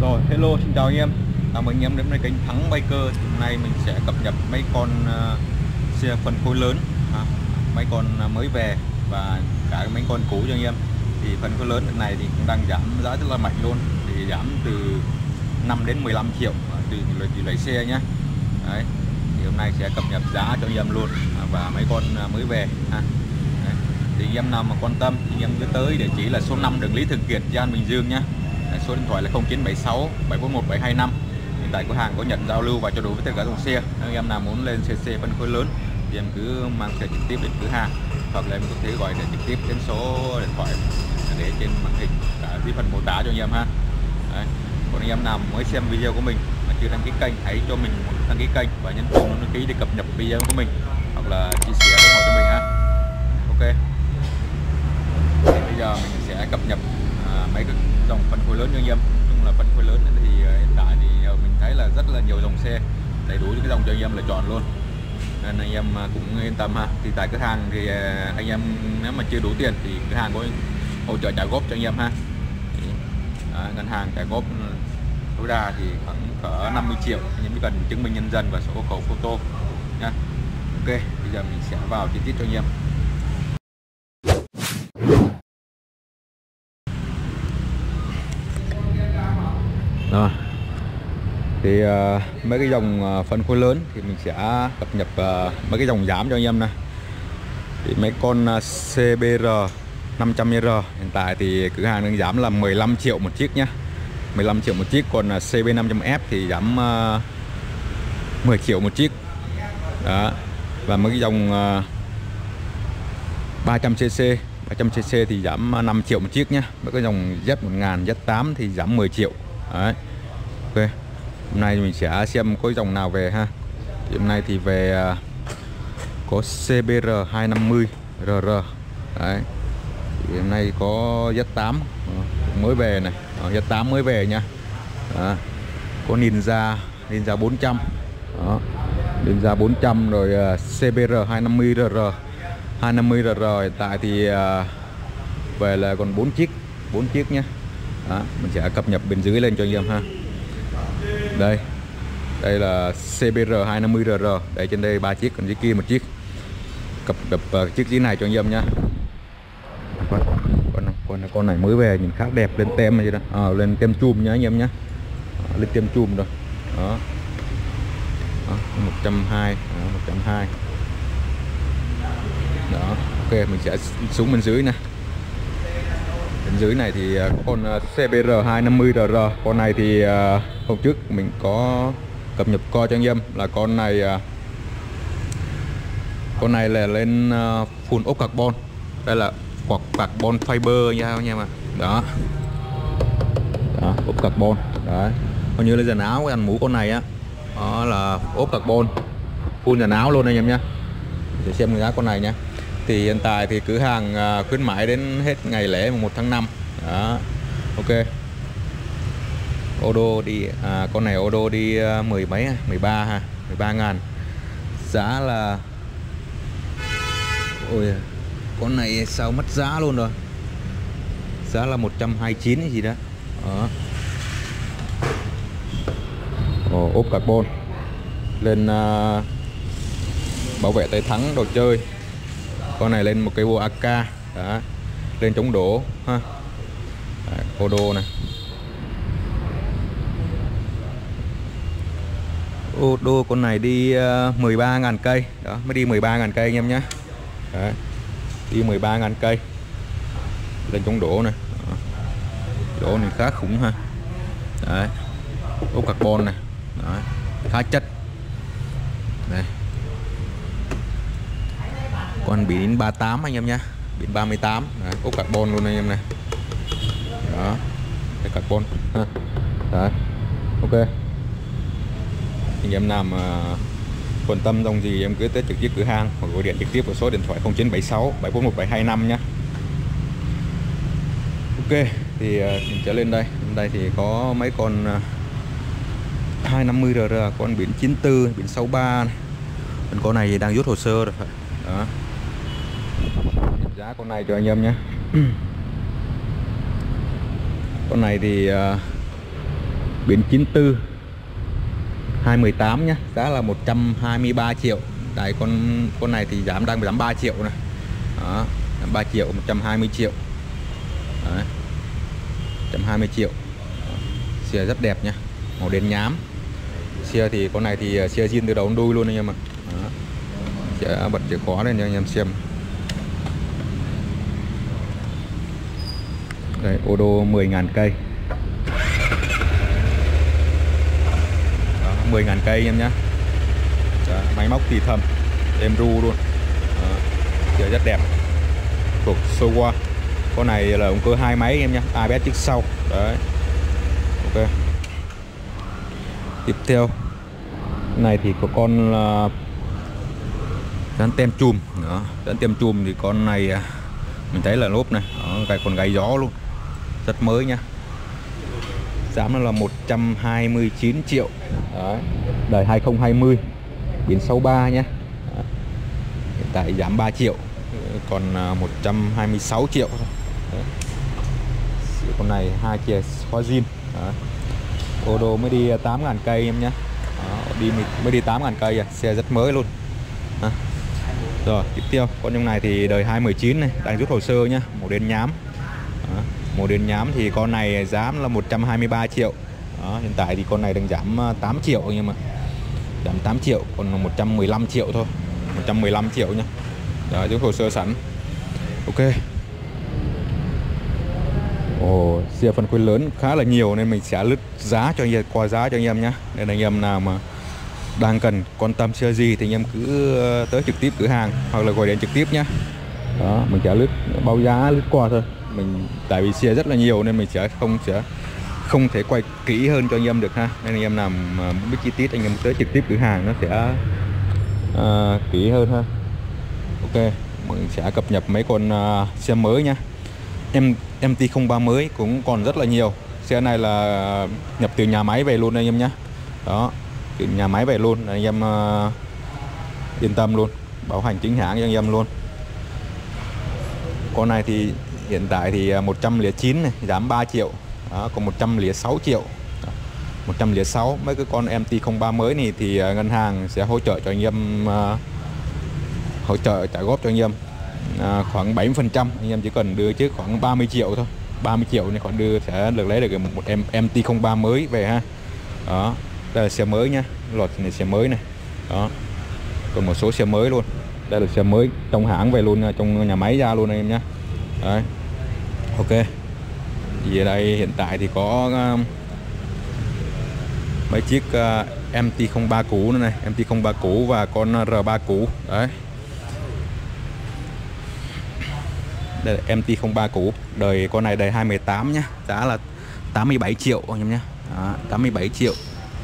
Rồi, hello, xin chào anh em. Chào mừng anh em đến với kênh Thắng Biker. Hôm nay mình sẽ cập nhật mấy con xe phân khối lớn, mấy con mới về và cả mấy con cũ cho anh em. Thì phân khối lớn lần này thì cũng đang giảm giá rất là mạnh luôn. Thì giảm từ 5 đến 15 triệu tùy loại xe nhé. Đấy. Thì hôm nay sẽ cập nhật giá cho anh em luôn và mấy con mới về. Đấy. Thì anh em nào mà quan tâm thì anh em cứ tới địa chỉ là số 5 đường Lý Thường Kiệt, Gian Bình Dương nhé. Số điện thoại là 0976 741 725. Hiện tại cửa hàng có nhận giao lưu và trao đổi với tất cả dòng xe. Nếu em nào muốn lên xe phân khối lớn thì em cứ mang xe trực tiếp đến cửa hàng, hoặc là em có thể gọi điện trực tiếp đến số điện thoại để trên màn hình cả dưới phần mô tả cho anh em ha. Đấy. Còn anh em nào mới xem video của mình mà chưa đăng ký kênh, hãy cho mình một đăng ký kênh và nhấn chuông đăng ký để cập nhật video của mình, hoặc là chia sẻ ủng hộ cho mình ha. Ok. Thì bây giờ mình sẽ cập nhật mấy cái dòng phân khối lớn cho anh em. Nói chung là phân khối lớn thì hiện tại thì mình thấy là rất là nhiều dòng xe, đầy đủ những cái dòng cho anh em lựa chọn luôn, nên anh em cũng yên tâm ha. Thì tại cửa hàng thì anh em nếu mà chưa đủ tiền thì cửa hàng có hỗ trợ trả góp cho anh em ha. Ngân hàng trả góp tối đa thì khoảng cỡ 50 triệu, anh em chỉ cần chứng minh nhân dân và sổ hộ khẩu photo nha. Ok, bây giờ mình sẽ vào chi tiết cho anh em. Rồi. Thì mấy cái dòng phân khối lớn thì mình sẽ cập nhật mấy cái dòng giảm cho anh em này. Thì mấy con CBR 500R hiện tại thì cửa hàng đang giảm là 15 triệu một chiếc nhé, 15 triệu một chiếc. Còn CB 500F thì giảm 10 triệu một chiếc đó. Và mấy cái dòng 300cc thì giảm 5 triệu một chiếc nhé. Mấy cái dòng Z1000 Z8 thì giảm 10 triệu. Đấy. Ok, hôm nay mình sẽ xem có dòng nào về ha. Thì hôm nay thì về có CBR 250RR. Đấy. Thì hôm nay có Z8 mới về này, Z8 mới về nha. Đó. Có Ninja 400. Đó. Ninja 400 rồi CBR 250RR hiện tại thì về là còn 4 chiếc nhé. Đó, mình sẽ cập nhật bên dưới lên cho anh em ha. Đây là CBR 250RR, đây trên đây 3 chiếc, còn dưới kia 1 chiếc. Cập nhật chiếc dưới này cho anh em nha. Con này mới về nhìn khá đẹp, lên tem này đó. Lên tem chùm nhá anh em nhé. Lên tem chùm rồi. Đó. 120, 120. Đó, ok, mình sẽ xuống bên dưới nè. Bên dưới này thì con CBR 250RR. Con này thì hôm trước mình có cập nhật coi cho anh em là con này là lên full ốp carbon. Đây là carbon fiber nha anh em ạ. Đó, ốp carbon. Đấy, coi như là dàn áo cái anh mũ con này á, đó là ốp carbon full dàn áo luôn anh em nhé. Để xem giá con này nha. Thì hiện tại thì cửa hàng khuyến mãi đến hết ngày lễ 1 tháng 5. Đó. Ok. Odo đi con này Odo đi 10 mấy 13 ha, 13.000. Giá là ôi, con này sao mất giá luôn rồi. Giá là 129 hay gì đó. Đó. Ốp carbon. Lên bảo vệ tay thắng đồ chơi. Con này lên một cái bộ AK. Đó. Lên chống đổ ha. Odo này. Odo con này đi 13.000 cây. Đó, mới đi 13.000 cây anh em nhé. Đấy. Đi 13.000 cây. Lên chống đổ này. Đó. Đổ này khá khủng ha. Đấy. Ốp carbon này. Đấy. Khá chất. Đây. Con biển 38 anh em nhé, biển 38. Đấy, ốp carbon luôn anh em này. Đó, cái carbon ha. Đấy, ok. Anh em nào mà quan tâm dòng gì em cứ tới trực tiếp cửa hàng hoặc gọi điện trực tiếp vào số điện thoại 0976 741 725 nhé. Ok, thì mình trở lên đây. Bên đây thì có mấy con 250RR, con biển 94, biển 63 này. Con này thì đang rút hồ sơ rồi. Đó. Giá con này cho anh em nhé. Con này thì Biển 94 218 nhá, giá là 123 triệu. Tại con này thì đang giảm 3 triệu này. Đó, 3 triệu 120 triệu. Đấy. 120 triệu. Xe rất đẹp nhá, màu đen nhám. Xe thì con này thì xe zin từ đầu đến đuôi luôn anh em ạ. Sẽ bật chìa khóa lên cho anh em xem. Đây, ô tô 10.000 cây. 10.000 cây anh em nhé. Máy móc thì thầm, êm ru luôn. Đó, rất đẹp. Thuộc Showa. Con này là động cơ 2 máy em nhé, ABS trước sau. Đấy. Ok. Tiếp theo này thì có con dán tem chùm. Đó, dán tem chùm thì con này mình thấy là lốp này, còn gáy gió luôn, rất mới nhá. Giá nó là 129 triệu. Đấy. Đời 2020, biển 63 nhé. Hiện tại giảm 3 triệu, còn 126 triệu thôi. Đấy. Con này 2 chìa khóa zin. Ô tô mới đi 8.000 cây em nhé. Mới đi 8.000 cây à. Xe rất mới luôn. Rồi tiếp theo con trong này thì đời 2019 này, đang rút hồ sơ nhá, màu đen nhám. Màu đen nhám thì con này giá là 123 triệu. Đó, hiện tại thì con này đang giảm 8 triệu anh em ạ. Giảm 8 triệu, còn 115 triệu thôi. 115 triệu nhá. Đó, rút hồ sơ sẵn. Ok. Ồ, xe phân khối lớn khá là nhiều nên mình sẽ lướt giá cho anh em, qua giá cho anh em nhé. Nên anh em nào mà đang cần quan tâm xe gì thì anh em cứ tới trực tiếp cửa hàng hoặc là gọi điện trực tiếp nhé. Đó, mình sẽ lướt báo giá lướt qua thôi. Tại vì xe rất là nhiều nên mình sẽ không thể quay kỹ hơn cho anh em được ha. Nên anh em nào mà muốn biết chi tiết anh em tới trực tiếp cửa hàng nó sẽ kỹ hơn ha. Ok, mình sẽ cập nhật mấy con xe mới nha. MT-03 mới cũng còn rất là nhiều. Xe này là nhập từ nhà máy về luôn anh em nhé. Đó, từ nhà máy về luôn, anh em yên tâm luôn, bảo hành chính hãng cho anh em luôn. Con này thì hiện tại thì 109 này, giảm 3 triệu. Đó, còn 106 triệu. 106. Mấy cái con MT-03 mới này thì ngân hàng sẽ hỗ trợ cho anh em, hỗ trợ trả góp cho anh em khoảng 70%. Anh em chỉ cần đưa trước khoảng 30 triệu thôi. 30 triệu này còn đưa sẽ được lấy được một MT-03 mới về ha. Đó, đây là xe mới nhá, loạt này xe mới này. Đó, còn một số xe mới luôn. Đây là xe mới trong hãng về luôn, trong nhà máy ra luôn anh em nhé. Đấy. Ok. Thì ở đây hiện tại thì có mấy chiếc MT-03 cũ nữa này, MT-03 cũ và con R3 cũ. Đấy. Đây là MT-03 cũ, đời con này đời 2018 nhá, giá là 87 triệu anh em nhé. 87 triệu.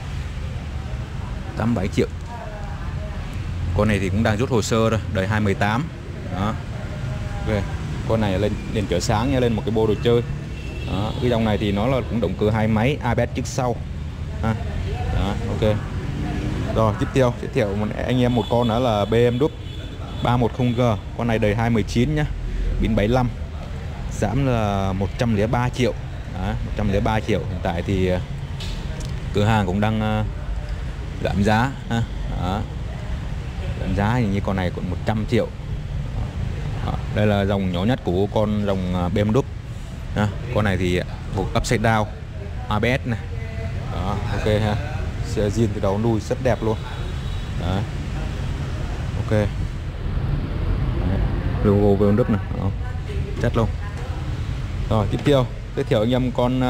87 triệu. Con này thì cũng đang rút hồ sơ rồi, đời 2018. Đó. Ok. Con này lên chở sáng nha, lên một cái bộ đồ chơi. Đó. Cái dòng này thì nó là cũng động cơ 2 máy, ABS trước sau. Đó. Ok. Rồi tiếp theo anh em một con nữa là BMW 310G. Con này đời 2019 nhá, pin 75, giảm là 103 triệu. Đó, 103 triệu. Hiện tại thì cửa hàng cũng đang giảm giá ha. Đó. Giảm giá thì như con này còn 100 triệu. Đó. Đây là dòng nhỏ nhất của con dòng BMW. Đó. Con này thì thuộc upside down, ABS này. Đó, ok ha. Xe zin từ đầu đến đuôi rất đẹp luôn. Đó. Ok. Đấy. Logo BMW này. Đó. Chất luôn. Rồi tiếp theo giới thiệu anh em con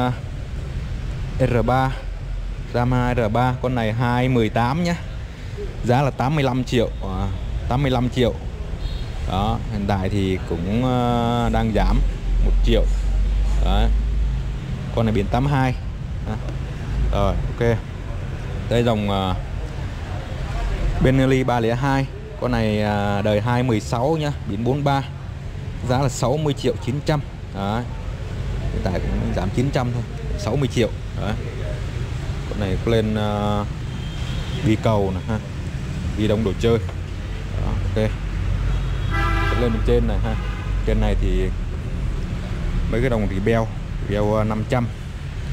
R3 Ram 2 R3. Con này 2018 nhé, giá là 85 triệu. 85 triệu. Đó, hiện tại thì cũng đang giảm 1 triệu. Đấy. Con này biển 82. Rồi ok. Đây dòng Benelli 302. Con này đời 2016 nhá, biển 43, giá là 60 triệu 900. Đấy. Hiện tại cũng giảm 900 thôi, 60 triệu. Đấy. Con này có lên đi cầu này ha, đi đông đồ chơi. Đó, ok. Lên bên trên này ha. Trên này thì mấy cái đồng thì beo 500.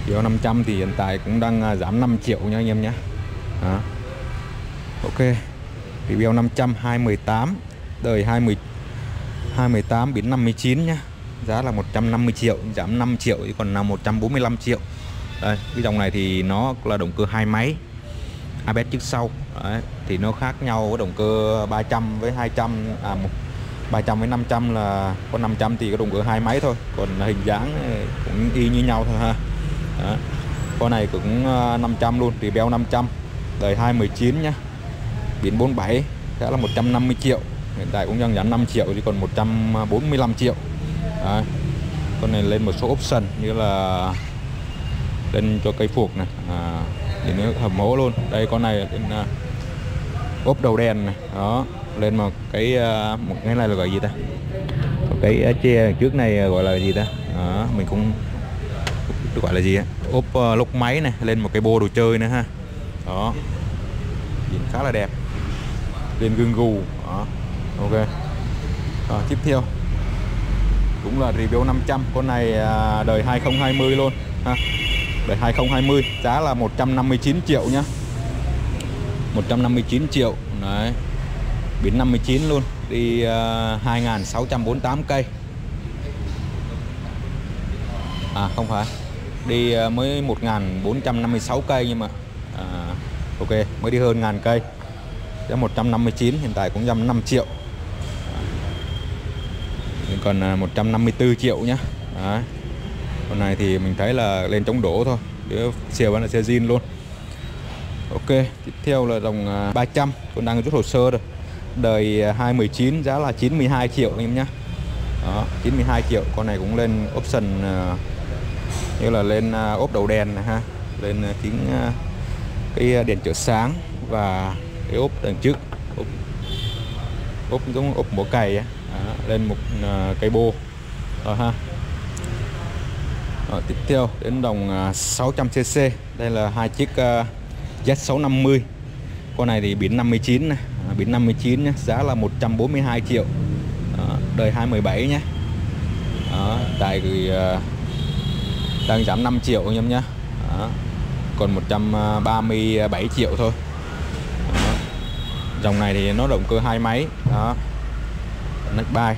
Bèo 500 thì hiện tại cũng đang giảm 5 triệu nha anh em nhé. Đó. Ok. Thì bèo 500 218 đời 218 biến 59 nhá. Giá là 150 triệu, giảm 5 triệu thì còn là 145 triệu. Đây, cái dòng này thì nó là động cơ hai máy, ABS trước sau. Đấy, thì nó khác nhau với động cơ 300 với 200, 300 với 500 là con 500 thì có động cơ hai máy thôi, còn hình dáng cũng y như nhau thôi ha. Đó. Con này cũng 500 luôn, thì bèo 500 đời 219 nhá, biến 47, giá là 150 triệu. Hiện tại cũng đang giảm 5 triệu thì còn 145 triệu. Đấy. Con này lên một số option như là lên cho cây phuộc này, thì nó hầm hố luôn. Đây con này lên ốp đầu đèn này, đó, lên một cái này là gọi gì ta, một cái che trước này gọi là gì ta, đó, mình cũng gọi là gì á, ốp lốc máy này, lên một cái bô đồ chơi nữa ha. Đó, nhìn khá là đẹp, lên gương gù. Đó, ok. Tiếp theo cũng là review 500, con này đời 2020 luôn ha, đời 2020, giá là 159 triệu nhá, 159 triệu. Đấy, biến 59 luôn, đi 2.648 cây. Không phải, đi mới 1.456 cây, nhưng mà ok, mới đi hơn 1.000 cây. Giá 159, hiện tại cũng dăm 5 triệu. Còn 154 triệu nhá. Đấy. Con này thì mình thấy là lên chống đổ thôi, xe vẫn là xe zin luôn. Ok, tiếp theo là dòng 300, con đang rút hồ sơ rồi, đời 2019, giá là 92 triệu anh em nhé. Đó, 92 triệu. Con này cũng lên option như là lên ốp đầu đèn này ha, lên kính cái đèn chiếu sáng và cái ốp đằng trước, ốp giống ốp mổ cày á. Lên một cây bô rồi ha. Tiếp theo đến dòng 600cc, đây là hai chiếc Z650. Con này thì biến 59 này, biến 59 nhé, giá là 142 triệu. Đời 2017 nhé. Tại thì đang giảm 5 triệu anh em nhé. Còn 137 triệu thôi. Đó. Dòng này thì nó động cơ hai máy. Đó, neck buy.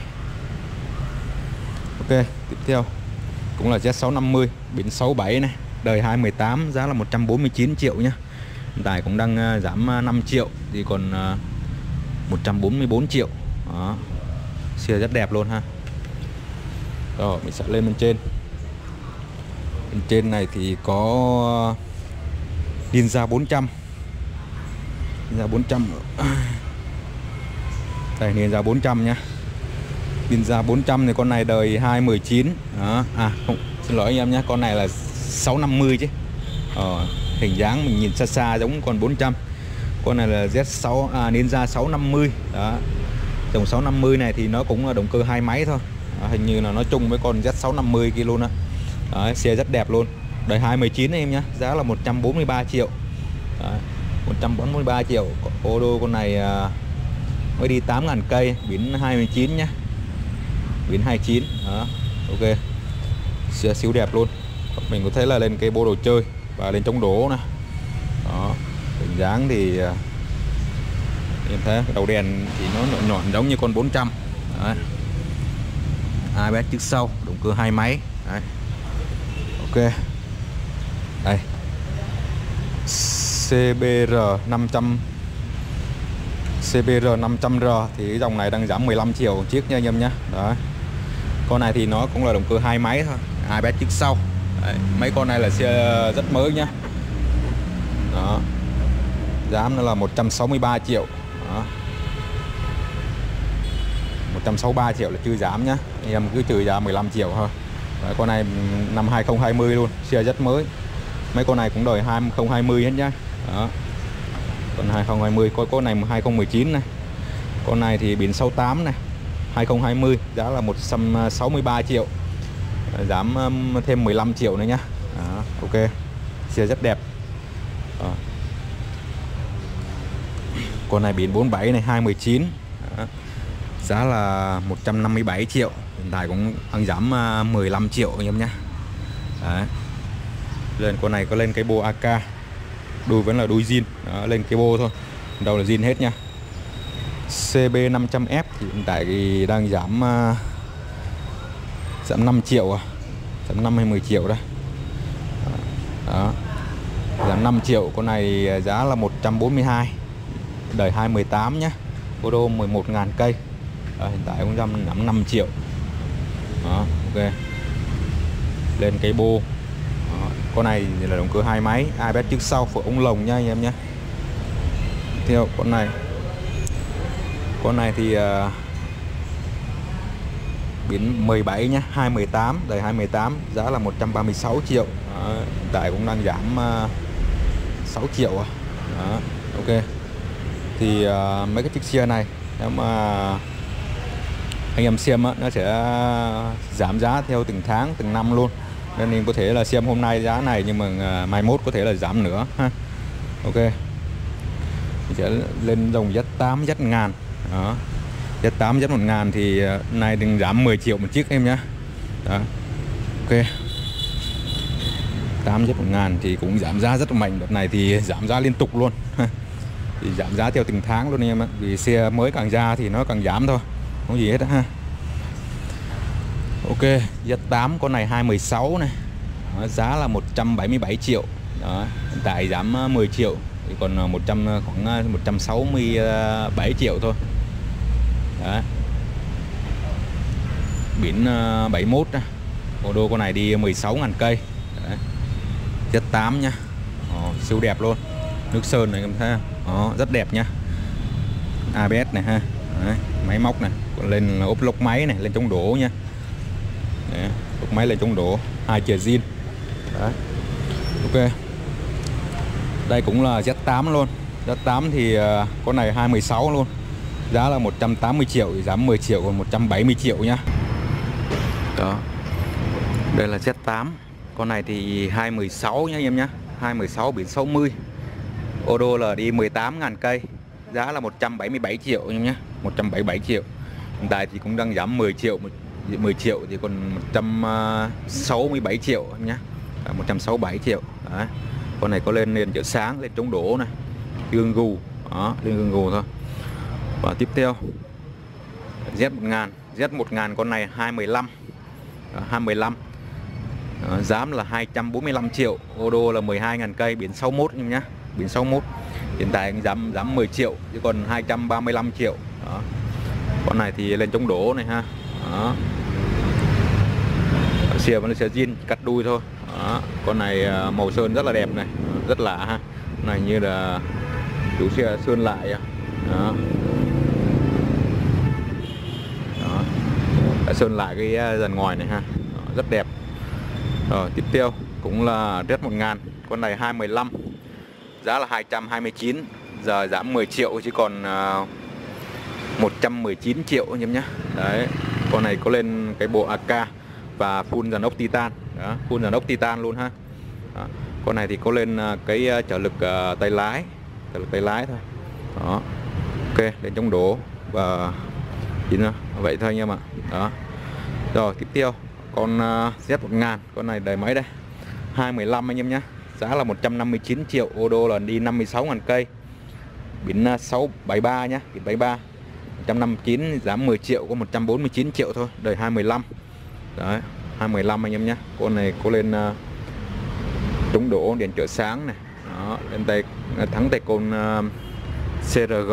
Ok, tiếp theo cũng là Z650 biến 67 này, đời 2018, giá là 149 triệu nhé. Hiện tại cũng đang giảm 5 triệu thì còn 144 triệu. Đó, xe rất đẹp luôn ha. Rồi mình sẽ lên bên trên. Bên trên này thì có Ninja 400. Ninja 400. Đây, Ninja 400 nhá. Ninja 400 thì con này đời 2019. Đó. Không, xin lỗi anh em nhé, con này là 650 chứ. Hình dáng mình nhìn xa xa giống con 400. Con này là Z6 Ninja 650. Đó. Dòng 650 này thì nó cũng là động cơ hai máy thôi. Đó, hình như là nó chung với con Z650 kia luôn á. Đó, xe rất đẹp luôn. Đời 2019 em nhé, giá là 143 triệu. Đó, 143 triệu. Ô đô con này mới đi 8.000 cây, biến 29 nhá. Biến 29. Đó, ok. Xe siêu đẹp luôn. Mình có thấy là lên cái bô đồ chơi và lên chống đổ nè. Đó, hình dáng thì em thấy đầu đèn thì nó nhọn nhọn giống như con 400. Đấy. ABS trước sau, động cơ hai máy. Đấy. Ok. Đây. CBR 500 CBR 500R thì cái dòng này đang giảm 15 triệu chiếc nha anh em nhé. Đó. Con này thì nó cũng là động cơ hai máy thôi, ABS trước sau. Đấy. Mấy con này là xe rất mới nhá. Đó. Giá nó là 163 triệu. Đó. 163 triệu là chưa giảm nhá. Em cứ trừ ra 15 triệu thôi. Đấy, con này năm 2020 luôn, xe rất mới. Mấy con này cũng đời 2020 hết nhá. Đó. Con 2020, con này 2019 này. Con này thì biển 68 này, 2020, giá là 163 triệu. Giảm thêm 15 triệu nữa nhá. Đó, ok. Xe rất đẹp. Đó. Con này biển 47 này, 2019. Đó. Giá là 157 triệu. Hiện tại cũng đang giảm 15 triệu anh em nhé. Đấy. Lên con này có lên cái bô AK, đuôi vẫn là đuôi zin. Đó, lên cái bô thôi, đầu là zin hết nha. CB 500F thì hiện tại thì đang giảm 5 triệu à, giảm 5 hay 10 triệu đây. Đó, giảm 5 triệu. Con này giá là 142, đời 2018 nhé, ô đô 11.000 cây. Hiện tại cũng giảm 5 triệu. Đó, ok. Lên cái bô. Đó, con này là động cơ 2 máy, ABS trước sau, phổi ống lồng nha anh em nhé. Theo con này thì biển 17 nhá, 2018, đời 2018, giá là 136 triệu. Đó, hiện tại cũng đang giảm 6 triệu à. Đó, ok. Thì mấy cái chiếc xe này nếu mà anh em xem á, nó sẽ giảm giá theo từng tháng, từng năm luôn. Nên mình có thể là xem hôm nay giá này nhưng mà mai mốt có thể là giảm nữa ha. Ok. Mình sẽ lên dòng Z8, Z1000. Đó. Z8, Z1000 thì nay đừng giảm 10 triệu một chiếc em nhé. Đó. Ok. 8 Z1000 thì cũng giảm giá rất là mạnh. Đợt này thì giảm giá liên tục luôn. Thì giảm giá theo từng tháng luôn em ạ. Vì xe mới càng ra thì nó càng giảm thôi, không gì hết ha. Ok, Z8 con này 216 này. Đó, giá là 177 triệu. Đó, hiện tại giảm 10 triệu thì còn khoảng 167 triệu thôi. Đó. Biển 71 nè. Ô đô con này đi 16.000 cây. Đấy. Z8 nha. Siêu đẹp luôn. Nước sơn này em thấy không? Rất đẹp nha. ABS này ha. Đấy, máy móc này, còn lên ốp lốc máy này, lên chống đổ nha. Đấy, lốc máy lên chống đổ, 2 chìa zin. Đấy. Ok. Đây cũng là Z8 luôn. Z8 thì con này 216 luôn. Giá là 180 triệu thì giảm 10 triệu còn 170 triệu nhá. Đó. Đây là Z8. Con này thì 216 nhá anh em nhá. 216 biển 60. Ô đô là đi 18.000 cây. Giá là 177 triệu anh em nhé. 177 triệu. Hiện tại thì cũng đang giảm 10 triệu. 10 triệu thì còn 167 triệu anh nhé. 167 triệu. Đấy. Con này có lên nền chở sáng, lên chống đổ này, gương gù. Đó, lên gương gù thôi. Và tiếp theo Z1000. Z1000 con này 215. Đó, 215. Đó, giá là 245 triệu. Ô đô là 12.000 cây, biển 61 anh em nhé. Biển 61. Hiện tại giảm 10 triệu chứ còn 235 triệu. Đó. Con này thì lên chống đổ này ha. Đó. Xe vẫn là xe zin, cắt đuôi thôi. Đó. Con này màu sơn rất là đẹp này, rất lạ ha. Con này như là chủ xe sơn lại. Đó. Đó. Đã sơn lại cái dàn ngoài này ha. Đó. Rất đẹp. Rồi tiếp theo cũng là Z1000. Con này 215. Giá là 229. Giờ giảm 10 triệu chứ còn 119 triệu anh em nhé. Đấy. Con này có lên cái bộ AK và full dàn ốc titan. Đó, full dàn ốc titan luôn ha. Đó. Con này thì có lên cái trợ lực tay lái. Trợ lực tay lái thôi. Đó. Ok, lên chống đổ và vậy thôi anh em ạ. Đó. Rồi tiếp theo con Z1000. Con này đời mấy đây? 215 anh em nhé. Giá là 159 triệu, ô đô là đi 56.000 cây. Biển 673 nhá, biển 73. 159 giảm 10 triệu có 149 triệu thôi, đời 215. Đấy, 215 anh em nhé. Con này có lên chống đổ, đèn chở sáng này. Đó, lên tay thắng tay côn CRG.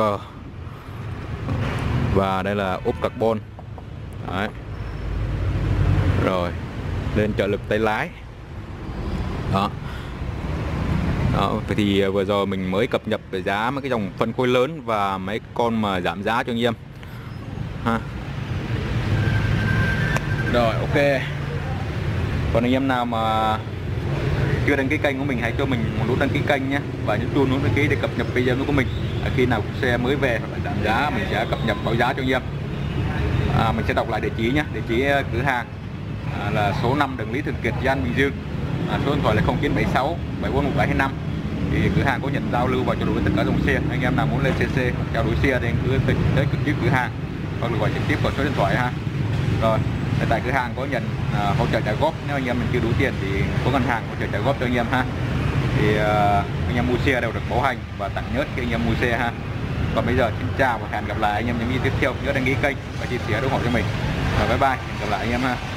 Và đây là ốp carbon. Đấy. Rồi, lên trợ lực tay lái. Đó. Đó, thì vừa rồi mình mới cập nhật về giá mấy cái dòng phân khối lớn và mấy con mà giảm giá cho anh em ha. Rồi ok. Còn anh em nào mà chưa đăng ký kênh của mình hãy cho mình một nút đăng ký kênh nhé, và nhấn chuông nút đăng ký để cập nhật video của mình. Khi nào xe mới về hoặc là giảm giá mình sẽ cập nhật báo giá cho anh em. Mình sẽ đọc lại địa chỉ nhé. Địa chỉ cửa hàng là số 5 đường Lý Thường Kiệt, Gia An, Bình Dương. Số điện thoại là 0976 741725. Thì cửa hàng có nhận giao lưu và trao đổi tất cả dòng xe. Anh em nào muốn lên CC trao đổi xe thì cứ tới trực tiếp cửa hàng hoặc là gọi trực tiếp vào số điện thoại ha. Rồi tại cửa hàng có nhận hỗ trợ trả góp, nếu anh em mình chưa đủ tiền thì có ngân hàng hỗ trợ trả góp cho anh em ha. Thì anh em mua xe đều được bảo hành và tặng nhớt khi anh em mua xe ha. Còn bây giờ xin chào và hẹn gặp lại anh em những video tiếp theo, nhớ đăng ký kênh và chia sẻ ủng hộ cho mình. Rồi bye bye, hẹn gặp lại anh em ha.